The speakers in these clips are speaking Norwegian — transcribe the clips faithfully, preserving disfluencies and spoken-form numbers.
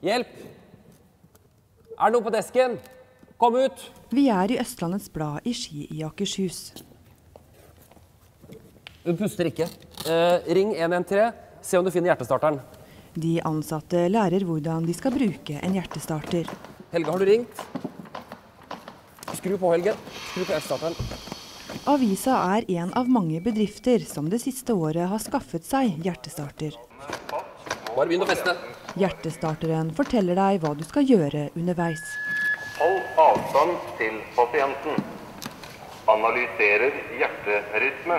Hjelp! Er det noe på desken? Kom ut! Vi er i Østlandets Blad i Ski i Akershus. Hun puster ikke. Eh, ring en en tre, se om du finner hjertestarteren. De ansatte lærer hvordan de skal bruke en hjertestarter. Helge, har du ringt? Skru på, Helge. Skru på hjertestarteren. Avisa er en av mange bedrifter som det siste året har skaffet seg hjertestarter. Bare begynn å feste. Hjertestarteren forteller deg hva du skal gjøre underveis. Hold avstand til pasienten. Analyserer hjerterytme.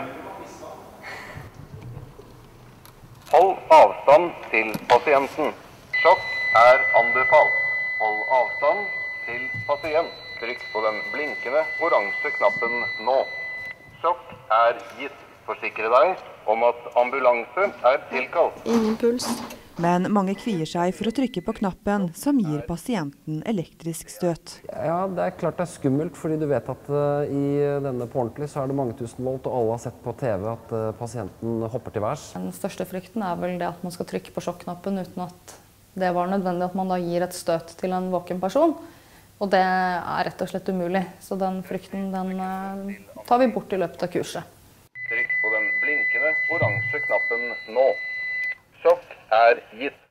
Hold avstand til pasienten. Sjokk er anbefalt. Hold avstand til pasient. Trykk på den blinkende oransje knappen nå. Sjokk er gitt. Forsikre deg om at ambulanse er tilkalt. Ingen puls. Men mange kvier seg for å trykke på knappen som gir pasienten elektrisk støt. Ja, det er klart det er skummelt, fordi du vet at uh, i denne på ordentlig så er det mange tusen volt, og alle har sett på T V at uh, pasienten hopper til værs. Den største frykten er vel det at man skal trykke på sjokknappen uten at det var nødvendig at man da gir et støt til en våken person. Og det er rett og slett umulig, så den frykten den uh, tar vi bort i løpet av kurset. Trykk på den blinkende oransje knappen nå. Sjokk er gitt.